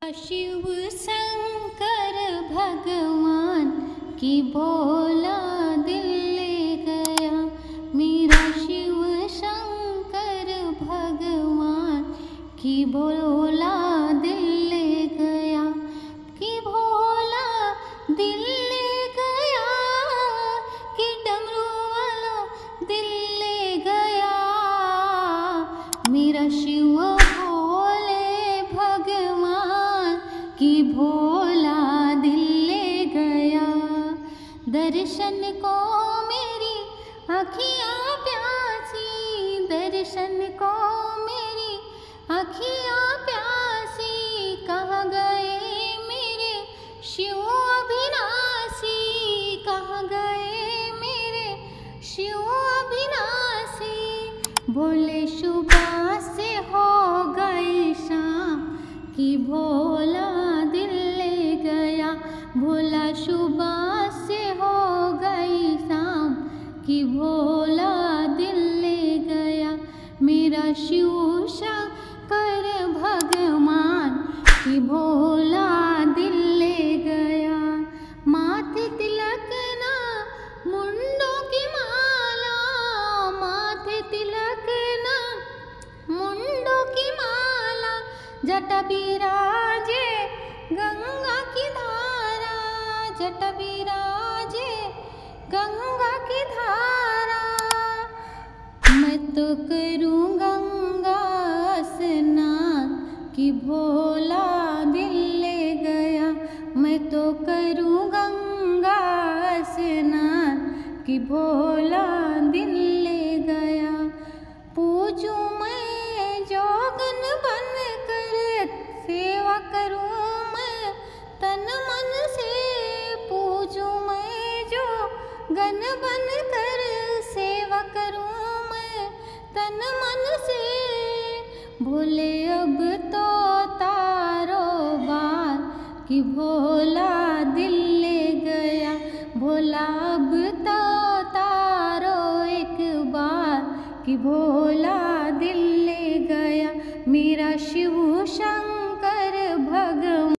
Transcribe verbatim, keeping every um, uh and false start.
शिव शंकर भगवान की भोला दिल ले गया। मेरा शिव शंकर भगवान की भोला दिल ले गया, कि भोला दिल ले गया, कि डमरू वाला दिल ले गया। मेरा शिव भोले भगवान की भोला दिल ले गया। दर्शन को मेरी अखियाँ प्यासी, दर्शन को मेरी अखियाँ प्यासी। कहाँ गए मेरे शिव अविनाशी, कहाँ गए मेरे शिव अविनाशी। भोले सुबह से हो गई शाम, कि भोला दिल ले गया। भोला सुबह से हो गई शाम, कि भोला दिल ले गया। मेरा शिव शंकर भगवान की भोला दिल ले गया। माथे तिलक ना मुंडों की माला, माथे तिलक ना मुंडों की माला। जटा बिराजे गंगा की धारा, जटा बिराजे गंगा की धारा। मैं तो करूँ गंगा स्नान, कि भोला दिल ले गया। मैं तो करूँ गंगा स्नान, कि भोला दिल ले गया। पूजूं मैं जोगन बन कर, सेवा करूं मैं तन मन से। पूजूं मैं जो गन बन कर, सेवा करूं मैं तन मन से। भोले अब तो तारो बार, कि भोला दिल ले गया। भोला अब तो तारो एक बार, कि भोला दिल ले गया। मेरा शिव शंकर